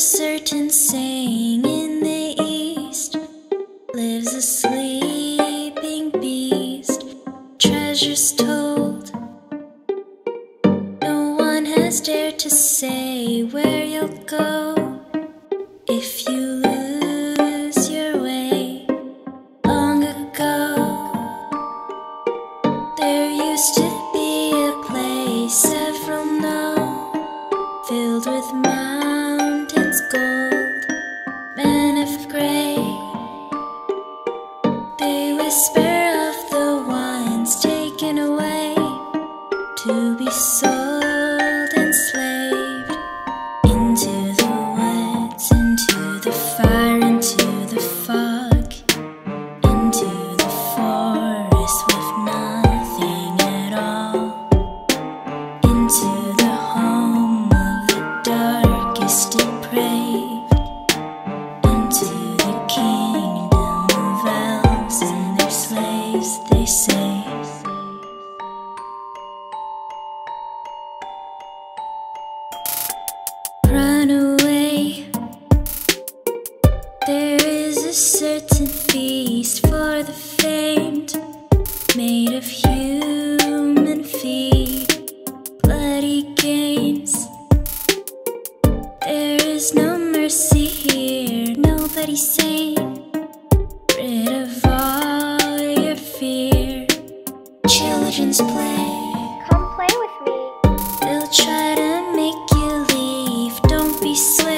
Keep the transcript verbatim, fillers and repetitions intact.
certain saying in the east lives a sleeping beast, treasures told. No one has dared to say where you'll go if you lose your way. Long ago, there used to be a place several know, filled with mountains gold, men of grey. They whisper of the ones taken away to be sold, enslaved, into the woods, into the fire, into the fog, into the forest with nothing at all, into the home of the darkest depraved, into the kingdom of elves and their slaves, they say. Run away. There is a certain feast for the faint, made of human feet, bloody games. There is no mercy here, nobody sane, rid of all your fear. Children's play. Come play with me. They'll try to make you leave. Don't be slaves.